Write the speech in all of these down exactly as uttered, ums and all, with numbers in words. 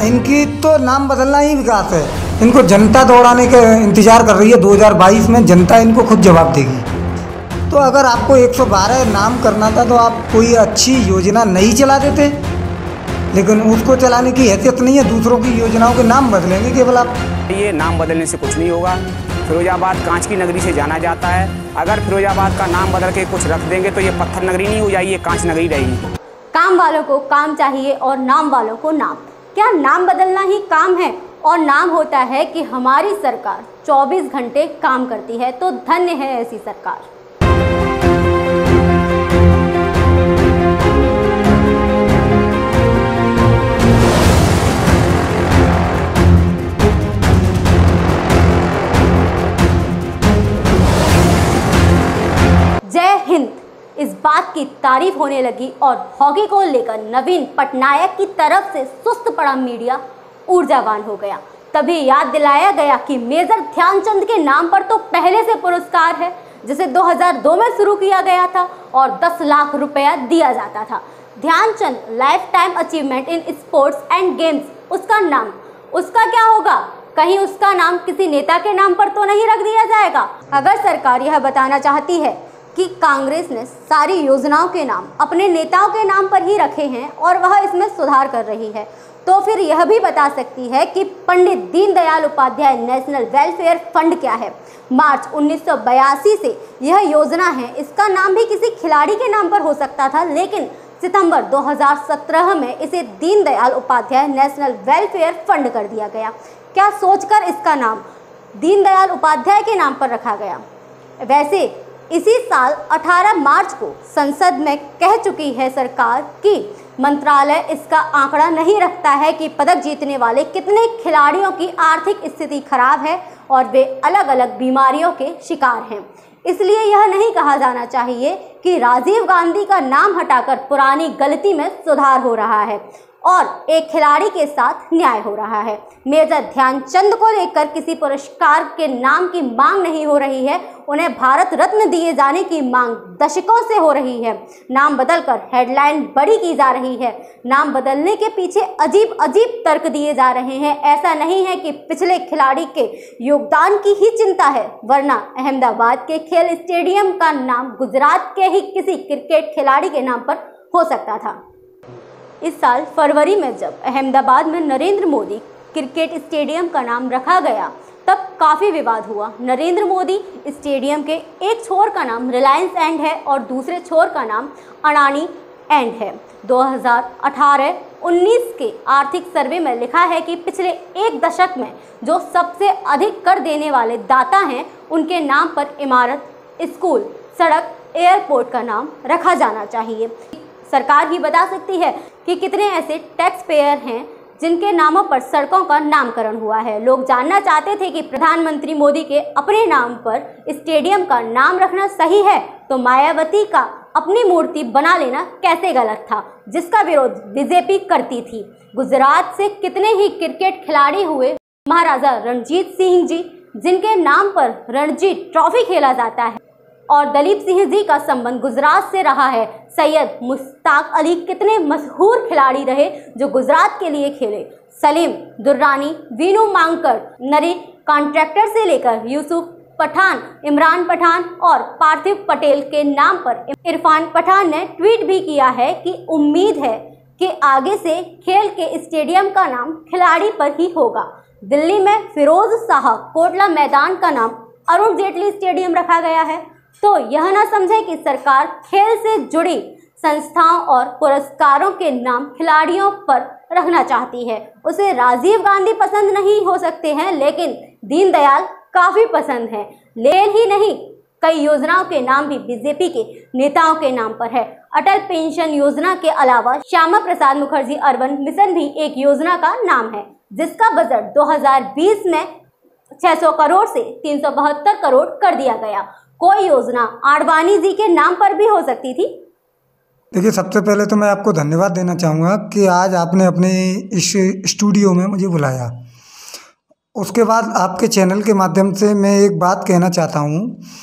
इनकी तो नाम बदलना ही विकास है। इनको जनता दौड़ाने के इंतज़ार कर रही है। दो हज़ार बाईस में जनता इनको खुद जवाब देगी। तो अगर आपको एक सौ बारह नाम करना था तो आप कोई अच्छी योजना नहीं चला देते, लेकिन उसको चलाने की हैसियत नहीं है। दूसरों की योजनाओं के नाम बदलेंगे केवल आप। ये नाम बदलने से कुछ नहीं होगा। फिरोजाबाद कांच की नगरी से जाना जाता है। अगर फिरोजाबाद का नाम बदल के कुछ रख देंगे तो ये पत्थर नगरी नहीं हो जाएगी, ये कांच नगरी रहेगी। काम वालों को काम चाहिए और नाम वालों को नाम। क्या नाम बदलना ही काम है और नाम होता है कि हमारी सरकार चौबीस घंटे काम करती है? तो धन्य है ऐसी सरकार। जय हिंद। इस बात की तारीफ होने लगी और हॉकी को लेकर नवीन पटनायक की तरफ से सुस्त पड़ा मीडिया ऊर्जावान हो गया। तभी याद दिलाया गया कि मेजर ध्यानचंद के नाम पर तो पहले से पुरस्कार है, जिसे दो हज़ार दो में शुरू किया गया था और दस लाख रुपया दिया जाता था। Dhyanchand lifetime achievement in sports and games, उसका नाम उसका क्या होगा? कहीं उसका नाम किसी नेता के नाम पर तो नहीं रख दिया जाएगा? अगर सरकार यह बताना चाहती है कि कांग्रेस ने सारी योजनाओं के नाम अपने नेताओं के नाम पर ही रखे हैं और वह इसमें सुधार कर रही है, तो फिर यह भी बता सकती है कि Pandit Deendayal Upadhyaya national welfare fund क्या है। मार्च उन्नीस सौ बयासी से यह योजना है। इसका नाम भी किसी खिलाड़ी के नाम पर हो सकता था, लेकिन सितंबर दो हज़ार सत्रह में इसे Deendayal Upadhyaya national welfare fund कर दिया गया। क्या सोचकर इसका नाम दीनदयाल उपाध्याय के नाम पर रखा गया? वैसे इसी साल अठारह मार्च को संसद में कह चुकी है सरकार कि मंत्रालय इसका आंकड़ा नहीं रखता है कि पदक जीतने वाले कितने खिलाड़ियों की आर्थिक स्थिति खराब है और वे अलग अलग बीमारियों के शिकार हैं। इसलिए यह नहीं कहा जाना चाहिए कि राजीव गांधी का नाम हटाकर पुरानी गलती में सुधार हो रहा है और एक खिलाड़ी के साथ न्याय हो रहा है। मेजर ध्यानचंद को लेकर किसी पुरस्कार के नाम की मांग नहीं हो रही है, उन्हें भारत रत्न दिए जाने की मांग दशकों से हो रही है। नाम बदलकर हेडलाइन बड़ी की जा रही है। नाम बदलने के पीछे अजीब अजीब तर्क दिए जा रहे हैं। ऐसा नहीं है कि पिछले खिलाड़ी के योगदान की ही चिंता है, वरना अहमदाबाद के खेल स्टेडियम का नाम गुजरात के ही किसी क्रिकेट खिलाड़ी के नाम पर हो सकता था। इस साल फरवरी में जब अहमदाबाद में नरेंद्र मोदी क्रिकेट स्टेडियम का नाम रखा गया, तब काफ़ी विवाद हुआ। नरेंद्र मोदी स्टेडियम के एक छोर का नाम रिलायंस एंड है और दूसरे छोर का नाम अडानी एंड है। दो हज़ार अठारह उन्नीस के आर्थिक सर्वे में लिखा है कि पिछले एक दशक में जो सबसे अधिक कर देने वाले दाता हैं, उनके नाम पर इमारत, स्कूल, सड़क, एयरपोर्ट का नाम रखा जाना चाहिए। सरकार ही बता सकती है कि कितने ऐसे टैक्स पेयर हैं जिनके नामों पर सड़कों का नामकरण हुआ है। लोग जानना चाहते थे कि प्रधानमंत्री मोदी के अपने नाम पर स्टेडियम का नाम रखना सही है, तो मायावती का अपनी मूर्ति बना लेना कैसे गलत था, जिसका विरोध बीजेपी करती थी। गुजरात से कितने ही क्रिकेट खिलाड़ी हुए। महाराजा रणजीत सिंह जी, जिनके नाम पर रणजी ट्रॉफी खेला जाता है, और दलीप सिंह जी का संबंध गुजरात से रहा है। सैयद मुश्ताक अली कितने मशहूर खिलाड़ी रहे जो गुजरात के लिए खेले। सलीम दुर्रानी, वीनू मांगकर, नरी कॉन्ट्रैक्टर से लेकर यूसुफ पठान, इमरान पठान और पार्थिव पटेल के नाम पर इरफान पठान ने ट्वीट भी किया है कि उम्मीद है कि आगे से खेल के स्टेडियम का नाम खिलाड़ी पर ही होगा। दिल्ली में फिरोज शाह कोटला मैदान का नाम अरुण जेटली स्टेडियम रखा गया है। तो यह ना समझे कि सरकार खेल से जुड़ी संस्थाओं और पुरस्कारों के नाम खिलाड़ियों पर रखना चाहती है। उसे राजीव गांधी पसंद नहीं हो सकते हैं, लेकिन दीनदयाल काफ़ी पसंद है। लेन ही नहीं, कई योजनाओं के नाम भी बीजेपी के नेताओं के नाम पर है। अटल पेंशन योजना के अलावा श्यामा प्रसाद मुखर्जी अर्बन मिशन भी एक योजना का नाम है, जिसका बजट दो हज़ार बीस में छह सौ करोड़ से तीन सौ बहत्तर करोड़ कर दिया गया। कोई योजना आडवाणी जी के नाम पर भी हो सकती थी। देखिए, सबसे पहले तो मैं आपको धन्यवाद देना चाहूँगा कि आज आपने अपने इस स्टूडियो में मुझे बुलाया। उसके बाद आपके चैनल के माध्यम से मैं एक बात कहना चाहता हूँ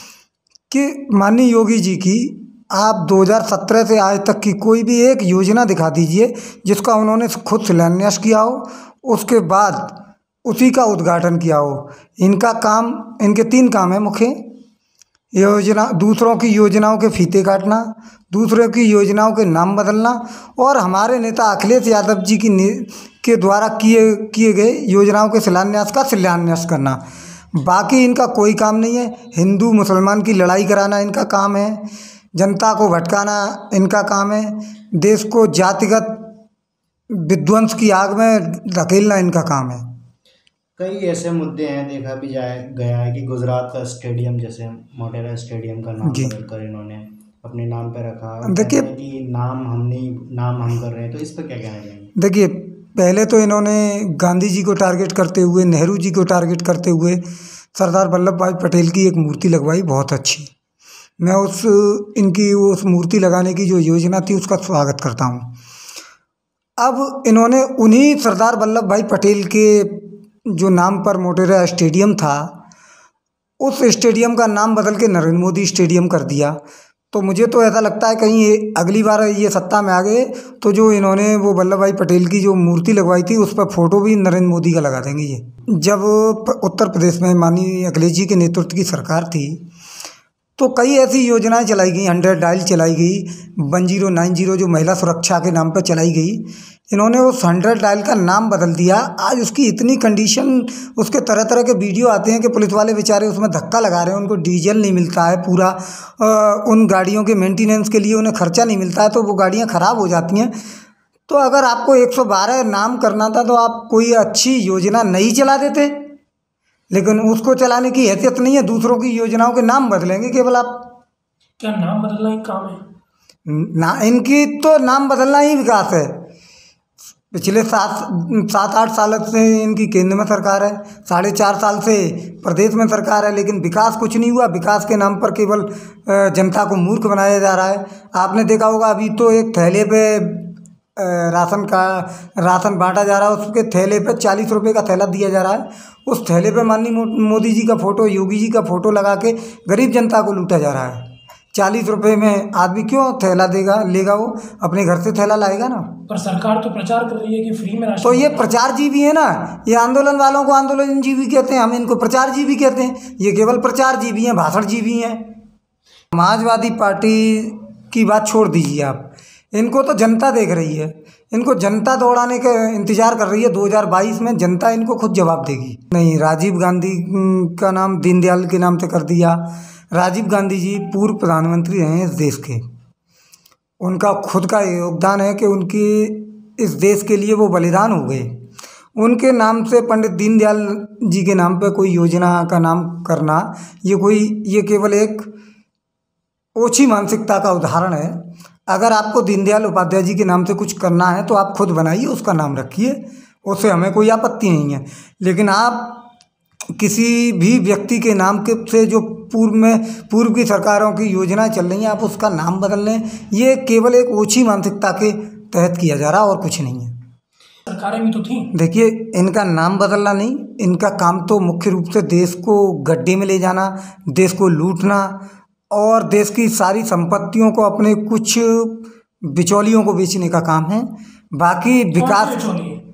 कि माननीय योगी जी की आप दो हज़ार सत्रह से आज तक की कोई भी एक योजना दिखा दीजिए जिसका उन्होंने खुद शिलान्यास किया हो उसके बाद उसी का उद्घाटन किया हो। इनका काम, इनके तीन काम है मुख्य। योजना, दूसरों की योजनाओं के फीते काटना, दूसरों की योजनाओं के नाम बदलना और हमारे नेता अखिलेश यादव जी की के द्वारा किए किए गए योजनाओं के शिलान्यास का शिलान्यास करना। बाकी इनका कोई काम नहीं है। हिंदू मुसलमान की लड़ाई कराना इनका काम है, जनता को भटकाना इनका काम है, देश को जातिगत विध्वंस की आग में धकेलना इनका काम है। कई ऐसे मुद्दे हैं, देखा भी जाए गया है कि गुजरात का स्टेडियम, जैसे मोटेरा स्टेडियम का नाम बदलकर इन्होंने अपने नाम पे रखा। देखिए कि नाम हम नहीं, नाम हम कर रहे हैं, तो इस पर क्या कहना चाहिए? देखिए, पहले तो इन्होंने गांधी जी को टारगेट करते हुए, नेहरू जी को टारगेट करते हुए सरदार वल्लभ भाई पटेल की एक मूर्ति लगवाई, बहुत अच्छी। मैं उस इनकी उस मूर्ति लगाने की जो योजना थी उसका स्वागत करता हूँ। अब इन्होंने उन्हीं सरदार वल्लभ भाई पटेल के जो नाम पर मोटेरा स्टेडियम था, उस स्टेडियम का नाम बदल के नरेंद्र मोदी स्टेडियम कर दिया। तो मुझे तो ऐसा लगता है कहीं ये अगली बार ये सत्ता में आ गए तो जो इन्होंने वो वल्लभ भाई पटेल की जो मूर्ति लगवाई थी उस पर फोटो भी नरेंद्र मोदी का लगा देंगे। ये जब उत्तर प्रदेश में माननीय अखिलेश जी के नेतृत्व की सरकार थी तो कई ऐसी योजनाएं चलाई गई, हंड्रेड डायल चलाई गई, वन जीरो नाइन जीरो जो महिला सुरक्षा के नाम पर चलाई गई। इन्होंने उस हंड्रेड डायल का नाम बदल दिया। आज उसकी इतनी कंडीशन, उसके तरह तरह के वीडियो आते हैं कि पुलिस वाले बेचारे उसमें धक्का लगा रहे हैं, उनको डीजल नहीं मिलता है, पूरा आ, उन गाड़ियों के मेंटेनेंस के लिए उन्हें खर्चा नहीं मिलता है, तो वो गाड़ियाँ ख़राब हो जाती हैं। तो अगर आपको एक सौ बारह नाम करना था तो आप कोई अच्छी योजना नहीं चला देते, लेकिन उसको चलाने की हैसियत नहीं है। दूसरों की योजनाओं के नाम बदलेंगे केवल आप। क्या नाम बदलना ही काम है? ना, इनकी तो नाम बदलना ही विकास है। पिछले सात सात आठ साल से इनकी केंद्र में सरकार है, साढ़े चार साल से प्रदेश में सरकार है, लेकिन विकास कुछ नहीं हुआ। विकास के नाम पर केवल जनता को मूर्ख बनाया जा रहा है। आपने देखा होगा अभी तो एक थैले पे राशन का राशन बांटा जा रहा है, उसके थैले पे चालीस रुपये का थैला दिया जा रहा है। उस थैले पे माननीय मोदी जी का फ़ोटो, योगी जी का फ़ोटो लगा के गरीब जनता को लूटा जा रहा है। चालीस रुपये में आदमी क्यों थैला देगा, लेगा? वो अपने घर से थैला लाएगा ना। पर सरकार तो प्रचार कर रही है कि फ्री में राशन। तो ये प्रचार जीवी है ना, ये आंदोलन वालों को आंदोलन जीवी कहते हैं, हम इनको प्रचार जीवी कहते हैं। ये केवल प्रचार जीवी हैं, भाषण जीवी हैं। समाजवादी पार्टी की बात छोड़ दीजिए आप, इनको तो जनता देख रही है, इनको जनता दौड़ाने का इंतजार कर रही है। दो हज़ार बाईस में जनता इनको खुद जवाब देगी। नहीं, राजीव गांधी का नाम दीनदयाल के नाम से कर दिया। राजीव गांधी जी पूर्व प्रधानमंत्री हैं इस देश के, उनका खुद का योगदान है कि उनकी इस देश के लिए वो बलिदान हो गए। उनके नाम से पंडित दीनदयाल जी के नाम पे कोई योजना का नाम करना, ये कोई ये केवल एक ओछी मानसिकता का उदाहरण है। अगर आपको दीनदयाल उपाध्याय जी के नाम से कुछ करना है तो आप खुद बनाइए, उसका नाम रखिए, उससे हमें कोई आपत्ति नहीं है। लेकिन आप किसी भी व्यक्ति के नाम के से जो पूर्व में पूर्व की सरकारों की योजनाएं चल रही हैं, आप उसका नाम बदल लें, ये केवल एक ओछी मानसिकता के तहत किया जा रहा और कुछ नहीं है। सरकारें भी तो थी। देखिए, इनका नाम बदलना नहीं, इनका काम तो मुख्य रूप से देश को गड्ढे में ले जाना, देश को लूटना और देश की सारी संपत्तियों को अपने कुछ बिचौलियों को बेचने का काम है। बाकी विकास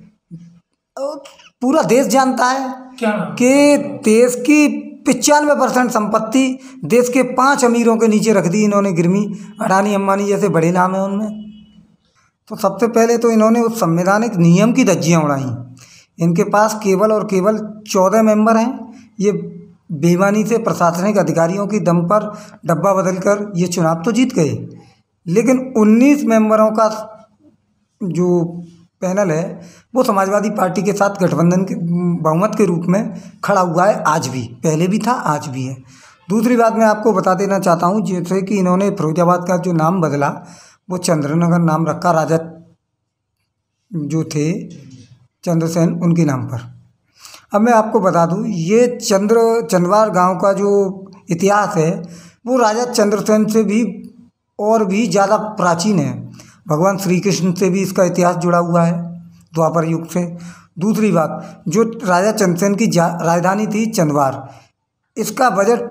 पूरा देश जानता है कि देश की पचानवे परसेंट संपत्ति देश के पांच अमीरों के नीचे रख दी इन्होंने गिरवी। अडानी अंबानी जैसे बड़े नाम हैं उनमें। तो सबसे पहले तो इन्होंने उस संवैधानिक नियम की धज्जियाँ उड़ाई। इनके पास केवल और केवल चौदह मेंबर हैं। ये बेईमानी से प्रशासनिक अधिकारियों की दम पर डब्बा बदलकर ये चुनाव तो जीत गए, लेकिन उन्नीस मेंबरों का जो पैनल है वो समाजवादी पार्टी के साथ गठबंधन के बहुमत के रूप में खड़ा हुआ है। आज भी, पहले भी था, आज भी है। दूसरी बात मैं आपको बता देना चाहता हूँ, जैसे कि इन्होंने फिरोजाबाद का जो नाम बदला वो चंद्रनगर नाम रखा, राजा जो थे चंद्रसेन उनके नाम पर। अब मैं आपको बता दूँ, ये चंद्र चंदवार गांव का जो इतिहास है वो राजा चंद्रसेन से भी और भी ज़्यादा प्राचीन है। भगवान श्री कृष्ण से भी इसका इतिहास जुड़ा हुआ है, द्वापर युग से। दूसरी बात, जो राजा चंद्रसेन की राजधानी थी चंदवार, इसका बजट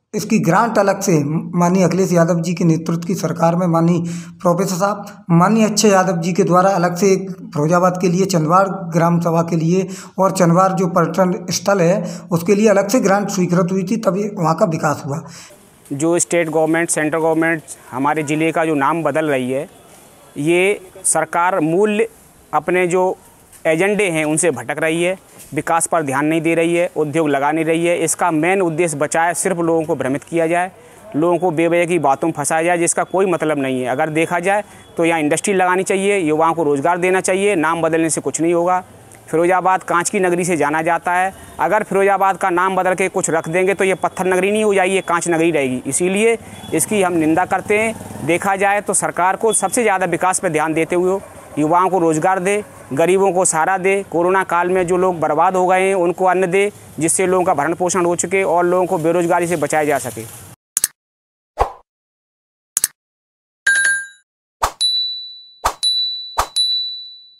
इसकी ग्रांट अलग से माननीय अखिलेश यादव जी के नेतृत्व की सरकार में माननीय प्रोफेसर साहब माननीय अच्छे यादव जी के द्वारा अलग से एक फिरोजाबाद के लिए चंदवाड़ ग्राम सभा के लिए और चंदवाड़ जो पर्यटन स्थल है उसके लिए अलग से ग्रांट स्वीकृत हुई थी, तभी वहाँ का विकास हुआ। जो स्टेट गवर्नमेंट सेंट्रल गवर्नमेंट हमारे ज़िले का जो नाम बदल रही है, ये सरकार मूल्य अपने जो एजेंडे हैं उनसे भटक रही है, विकास पर ध्यान नहीं दे रही है, उद्योग लगा नहीं रही है। इसका मेन उद्देश्य बचाए सिर्फ लोगों को भ्रमित किया जाए, लोगों को बेवजह की बातों में फंसाया जाए जिसका कोई मतलब नहीं है। अगर देखा जाए तो यहाँ इंडस्ट्री लगानी चाहिए, युवाओं को रोज़गार देना चाहिए, नाम बदलने से कुछ नहीं होगा। फिरोजाबाद कांच की नगरी से जाना जाता है, अगर फिरोजाबाद का नाम बदल के कुछ रख देंगे तो ये पत्थर नगरी नहीं हो जाएगी, ये कांच नगरी रहेगी। इसीलिए इसकी हम निंदा करते हैं। देखा जाए तो सरकार को सबसे ज़्यादा विकास पर ध्यान देते हुए युवाओं को रोज़गार दे, गरीबों को सहारा दे, कोरोना काल में जो लोग बर्बाद हो गए हैं उनको अन्न दे, जिससे लोगों का भरण पोषण हो चुके और लोगों को बेरोज़गारी से बचाया जा सके।